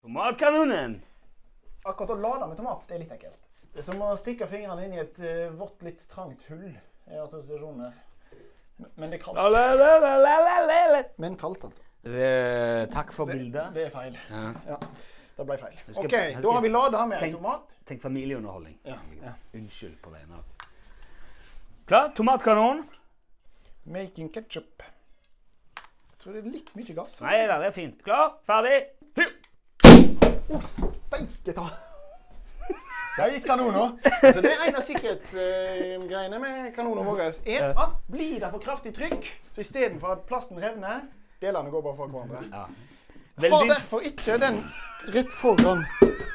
Tomatkanonen! Akkurat å lade med tomat, det er litt ekkelt. Det er som å stikke fingrene inn i et vått, litt trangt hull. Det er assosiasjoner. Men det er kaldt. Men kaldt, altså. Takk for bildet. Det er feil. Ja, det ble feil. Husker, Ok, da har vi ladet med en tomat. Tenk familieunderholdning. Ja. Unnskyld på vegne av. Klar? Tomatkanon. Making ketchup. Jeg tror det er litt mye gass. Nei, det er fint. Klar? Ferdig? Fyr! Steike ta! Det gikk kanoner. Så det er en av sikkerhetsgreiene med kanoner våre er at blir det for kraftig trykk, så i stedet for at plasten revner, delene går bare fra hverandre. Ja. Har derfor ikke den rett foran.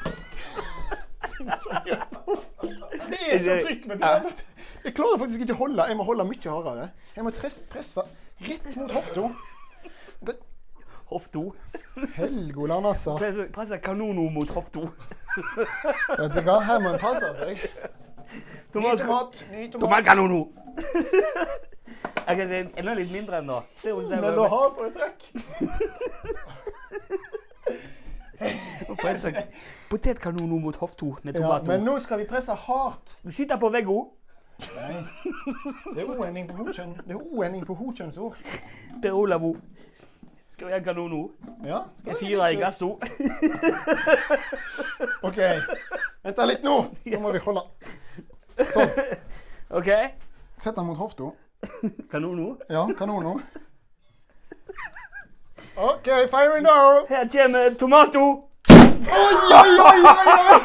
Det er så trykk med det. Jeg klarer faktisk ikke å holde. Jeg må holde mye hardere. Jeg må presse rett mot hofta. Hofto. Helgoland, altså. Presse kanono mot hofto. Vet du hva? Her må en passe seg. Ny tomat. Tomatkanono. Jeg kan si enda litt mindre enn da. Men du har på et trekk. Presse potetkanono mot hofto med tomato. Ja, men nå skal vi presse hardt. Du skyter på veggo. Nei. Det er o-ending på hokjønn. Det er o-ending på hokjønnsord. Per Olavo. Skal vi ha kanono? Ja. Skal jeg fyre i gasso? Ok. Vent litt nå. Nå må vi holde. Sånn. Ok. Sett den mot hofta. Kanono? Ja, kanono. Ok, firing down. Her kommer tomato. Oi, oi, oi, oi, oi.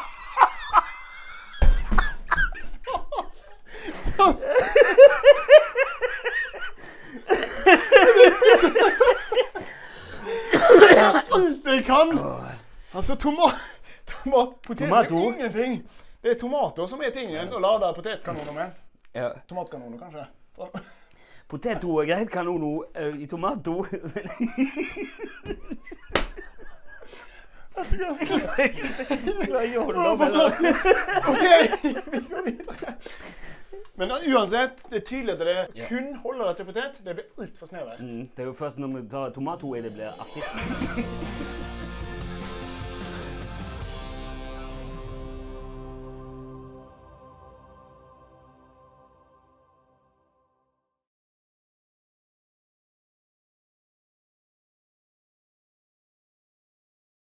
Alt jeg kan! Altså, potet er ingenting. Det er tomater som er tingen å lade potetkanoner med. Ja. Tomatkanoner, kanskje. Poteto er greit, kanono i tomato. Ok, vi går videre. Men uansett, det er tydelig at det kun holder det til potet. Det blir alt for snevert. Det er jo først når vi tar tomato i det blir artig.